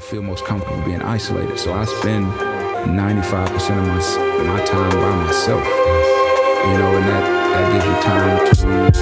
feel most comfortable being isolated. So I spend 95% of my time by myself, you know, and that gives you time to